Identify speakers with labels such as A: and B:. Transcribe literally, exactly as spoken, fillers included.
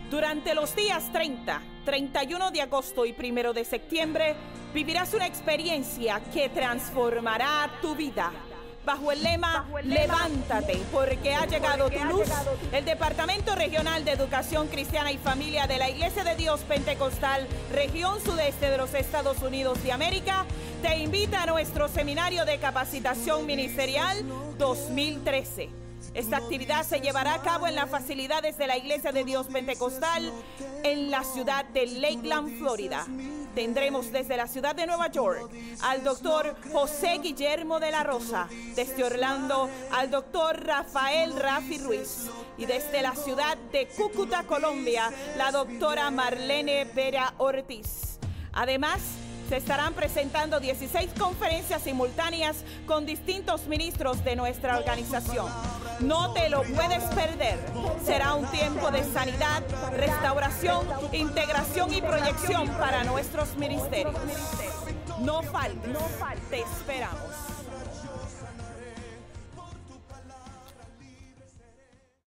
A: Durante los días treinta, treinta y uno de agosto y primero de septiembre, vivirás una experiencia que transformará tu vida. Bajo el lema, Bajo el lema Levántate, porque ha llegado porque tu luz, llegado tu... el Departamento Regional de Educación Cristiana y Familia de la Iglesia de Dios Pentecostal, Región Sudeste de los Estados Unidos de América, te invita a nuestro Seminario de Capacitación Ministerial dos mil trece. Esta actividad se llevará a cabo en las facilidades de la Iglesia de Dios Pentecostal en la ciudad de Lakeland, Florida. Tendremos desde la ciudad de Nueva York al doctor José Guillermo de la Rosa, desde Orlando al doctor Rafael Rafi Ruiz y desde la ciudad de Cúcuta, Colombia, la doctora Marlene Vera Ortiz. Además, se estarán presentando dieciséis conferencias simultáneas con distintos ministros de nuestra organización. No te lo puedes perder. Será un tiempo de sanidad, restauración, integración y proyección para nuestros ministerios. No faltes, te esperamos.